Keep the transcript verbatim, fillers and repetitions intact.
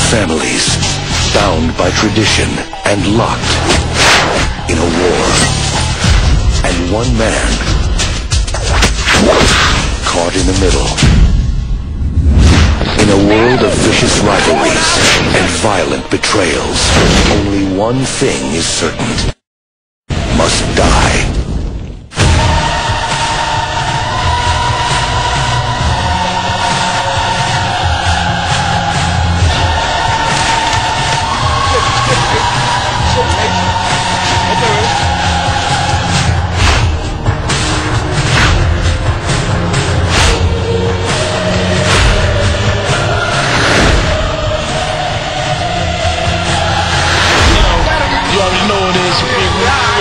families, bound by tradition and locked in a war. And one man caught in the middle. In a world of vicious rivalries and violent betrayals, only one thing is certain: must die. You already know what it is.